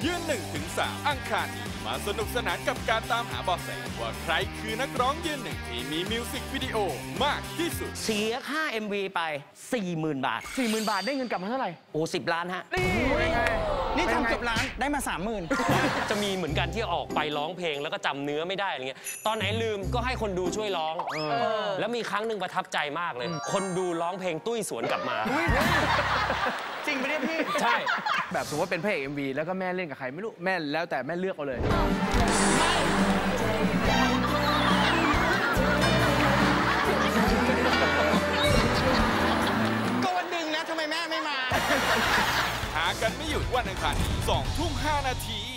ยืน1-3 อังคารนี้มาสนุกสนานกับการตามหาเบาะแสว่าใครคือนักร้องยืนหนึ่งที่มีมิวสิกวิดีโอมากที่สุดเสียค่า MV ไป 40,000 บาท 40,000 บาทได้เงินกลับมาเท่าไหร่โอ้10 ล้านฮะนี่ทำเกือบล้านได้มา 30,000 จะมีเหมือนกันที่ออกไปร้องเพลงแล้วก็จำเนื้อไม่ได้อะไรเงี้ยตอนไหนลืมก็ให้คนดูช่วยร้องแล้วมีครั้งหนึ่งประทับใจมากเลยคนดูร้องเพลงตุ้ยสวนกลับมาจริงไหมเนี่ยพี่ใช่แบบสมมติว่าเป็นพระเอก MV แล้วก็แม่เล่นกับใครไม่รู้แม่แล้วแต่แม่เลือกเอาเลยก็วันดึงนะทำไมแม่ไม่มาหากันไม่หยุดวันอังคารนี้ 20:05 นาที